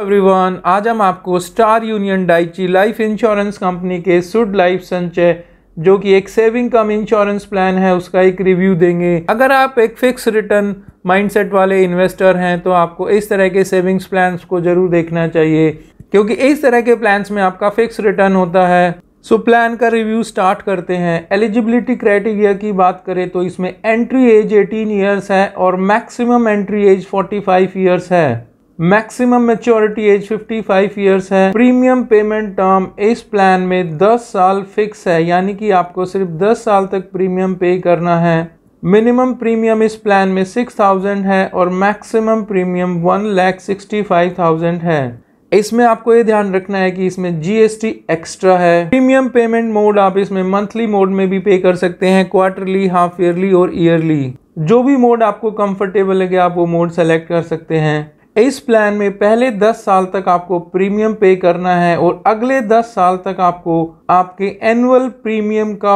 Everyone, आज हम आपको Star Union Daiichi Life Insurance company के सुड लाइफ संचय जो कि एक सेविंग कम इंश्योरेंस प्लान है उसका एक रिव्यू देंगे। अगर आप एक फिक्स रिटर्न माइंडसेट वाले इन्वेस्टर हैं तो आपको इस तरह के सेविंग्स प्लान्स को जरूर देखना चाहिए, क्योंकि इस तरह के प्लान्स में आपका फिक्स रिटर्न होता है। सो प्लान का रिव्यू स्टार्ट करते हैं। एलिजिबिलिटी क्राइटेरिया की बात करें तो इसमें एंट्री एज 18 ईयर्स है और मैक्सिमम एंट्री एज 45 ईयर्स है। मैक्सिमम मैच्योरिटी एज 55 ईयर्स है। प्रीमियम पेमेंट टर्म इस प्लान में 10 साल फिक्स है, यानी कि आपको सिर्फ 10 साल तक प्रीमियम पे करना है। मिनिमम प्रीमियम इस प्लान में 6000 है और मैक्सिमम प्रीमियम 1,65,000 है। इसमें आपको ये ध्यान रखना है कि इसमें जीएसटी एक्स्ट्रा है। प्रीमियम पेमेंट मोड आप इसमें मंथली मोड में भी पे कर सकते हैं, क्वार्टरली, हाफ ईयरली और ईयरली। जो भी मोड आपको कंफर्टेबल लगे आप वो मोड सेलेक्ट कर सकते हैं। इस प्लान में पहले 10 साल तक आपको प्रीमियम पे करना है और अगले 10 साल तक आपको आपके एनुअल प्रीमियम का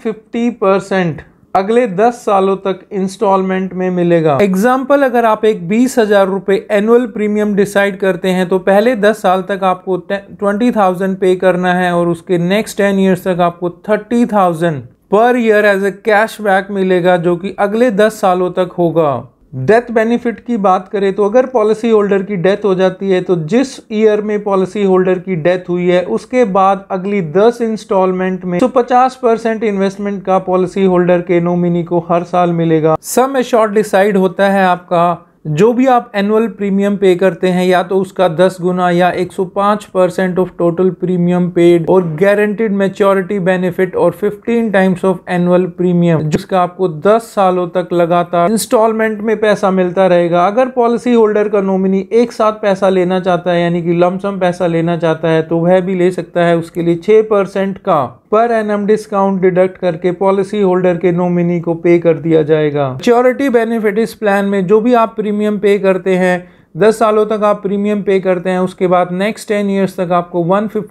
150% अगले 10 सालों तक इंस्टॉलमेंट में मिलेगा। एग्जाम्पल, अगर आप एक 20,000 रुपए एनुअल प्रीमियम डिसाइड करते हैं तो पहले 10 साल तक आपको 20,000 पे करना है और उसके नेक्स्ट 10 ईयर्स तक आपको 30,000 per year as a cash back मिलेगा, जो कि अगले 10 सालों तक होगा। डेथ बेनिफिट की बात करें तो अगर पॉलिसी होल्डर की डेथ हो जाती है तो जिस ईयर में पॉलिसी होल्डर की डेथ हुई है उसके बाद अगली 10 इंस्टॉलमेंट में 50% इन्वेस्टमेंट का पॉलिसी होल्डर के नॉमिनी को हर साल मिलेगा। सम एश्योर्ड डिसाइड होता है आपका जो भी आप एनुअल प्रीमियम पे करते हैं, या तो उसका 10 गुना या 105% ऑफ टोटल प्रीमियम पेड, और गारंटीड मैच्योरिटी बेनिफिट और 15 टाइम्स ऑफ एनुअल प्रीमियम, जिसका आपको 10 सालों तक लगातार इंस्टॉलमेंट में पैसा मिलता रहेगा। अगर पॉलिसी होल्डर का नॉमिनी एक साथ पैसा लेना चाहता है, यानी कि लमसम पैसा लेना चाहता है, तो वह भी ले सकता है। उसके लिए 6% का पर एनम डिस्काउंट डिडक्ट करके पॉलिसी होल्डर के नॉमिनी को पे कर दिया जाएगा। मैच्योरिटी बेनिफिट इस प्लान में जो भी आप प्रीमियम पे करते हैं, 10 सालों तक आप प्रीमियम पे करते हैं, उसके बाद नेक्स्ट 10 ईयर्स तक आपको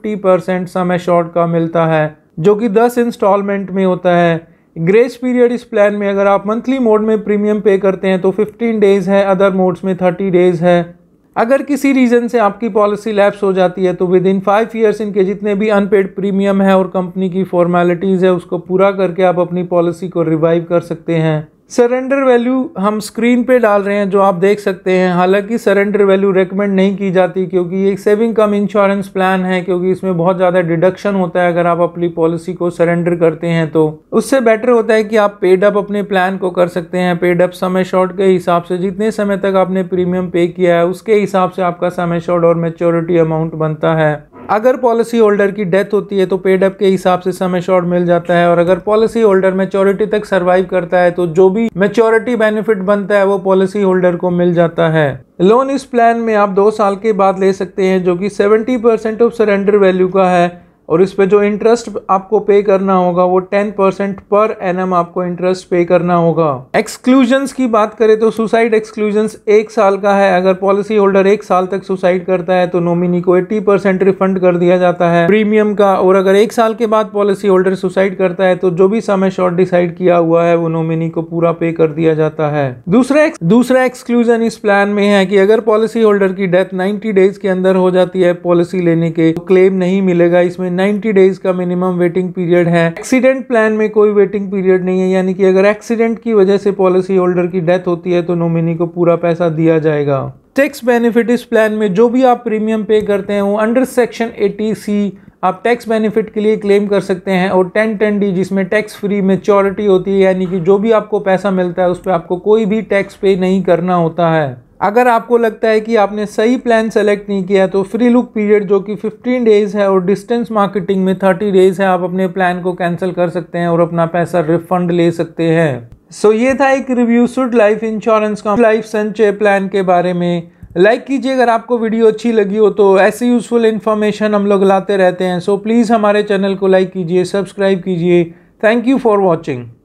150% सम एश्योर्ड का मिलता है, जो कि 10 इंस्टॉलमेंट में होता है। ग्रेस पीरियड इस प्लान में अगर आप मंथली मोड में प्रीमियम पे करते हैं तो 15 डेज है, अदर मोड्स में 30 डेज है। अगर किसी रीजन से आपकी पॉलिसी लैप्स हो जाती है तो विद इन 5 ईयर्स इनके जितने भी अनपेड प्रीमियम है और कंपनी की फॉर्मेलिटीज है उसको पूरा करके आप अपनी पॉलिसी को रिवाइव कर सकते हैं। सरेंडर वैल्यू हम स्क्रीन पे डाल रहे हैं जो आप देख सकते हैं। हालांकि सरेंडर वैल्यू रेकमेंड नहीं की जाती, क्योंकि ये एक सेविंग कम इंश्योरेंस प्लान है, क्योंकि इसमें बहुत ज़्यादा डिडक्शन होता है अगर आप अपनी पॉलिसी को सरेंडर करते हैं। तो उससे बेटर होता है कि आप पेड अप अपने प्लान को कर सकते हैं। पेड अप सम एश्योर्ड के हिसाब से जितने समय तक आपने प्रीमियम पे किया है उसके हिसाब से आपका सम एश्योर्ड और मैच्योरिटी अमाउंट बनता है। अगर पॉलिसी होल्डर की डेथ होती है तो पेड अप के हिसाब से सम एश्योर्ड मिल जाता है, और अगर पॉलिसी होल्डर मैच्योरिटी तक सरवाइव करता है तो जो भी मैच्योरिटी बेनिफिट बनता है वो पॉलिसी होल्डर को मिल जाता है। लोन इस प्लान में आप 2 साल के बाद ले सकते हैं, जो कि 70% ऑफ सरेंडर वैल्यू का है, और इस पे जो इंटरेस्ट आपको पे करना होगा वो 10% पर एनम आपको इंटरेस्ट पे करना होगा। एक्सक्लूजन्स की बात करें तो सुसाइड एक्सक्लूजन्स 1 साल का है। अगर पॉलिसी होल्डर 1 साल तक सुसाइड करता है तो नॉमिनी को 80% रिफंड कर दिया जाता है प्रीमियम का, और अगर 1 साल के बाद पॉलिसी होल्डर सुसाइड करता है तो जो भी सम एश्योर्ड डिसाइड किया हुआ है वो नॉमिनी को पूरा पे कर दिया जाता है। दूसरा एक्सक्लूजन इस प्लान में है कि अगर पॉलिसी होल्डर की डेथ 90 डेज के अंदर हो जाती है पॉलिसी लेने के, तो क्लेम नहीं मिलेगा। इसमें 90 डेज का मिनिमम वेटिंग पीरियड है। एक्सीडेंट प्लान में कोई वेटिंग पीरियड नहीं है, यानी कि अगर एक्सीडेंट की वजह से पॉलिसी होल्डर की डेथ होती है तो नॉमिनी को पूरा पैसा दिया जाएगा। टैक्स बेनिफिट इस प्लान में जो भी आप प्रीमियम पे करते हैं वो अंडर सेक्शन 80C आप टैक्स बेनिफिट के लिए क्लेम कर सकते हैं, और 1010D जिसमें टैक्स फ्री मैच्योरिटी होती है, यानी कि जो भी आपको पैसा मिलता है उस पर आपको कोई भी टैक्स पे नहीं करना होता है। अगर आपको लगता है कि आपने सही प्लान सेलेक्ट नहीं किया तो फ्री लुक पीरियड जो कि 15 डेज है और डिस्टेंस मार्केटिंग में 30 डेज है, आप अपने प्लान को कैंसिल कर सकते हैं और अपना पैसा रिफंड ले सकते हैं। सो ये था एक रिव्यू सुड लाइफ इंश्योरेंस का लाइफ संचय प्लान के बारे में। लाइक कीजिए अगर आपको वीडियो अच्छी लगी हो, तो ऐसी यूजफुल इन्फॉर्मेशन हम लोग लाते रहते हैं। सो प्लीज़ हमारे चैनल को लाइक कीजिए, सब्सक्राइब कीजिए। Thank you for watching.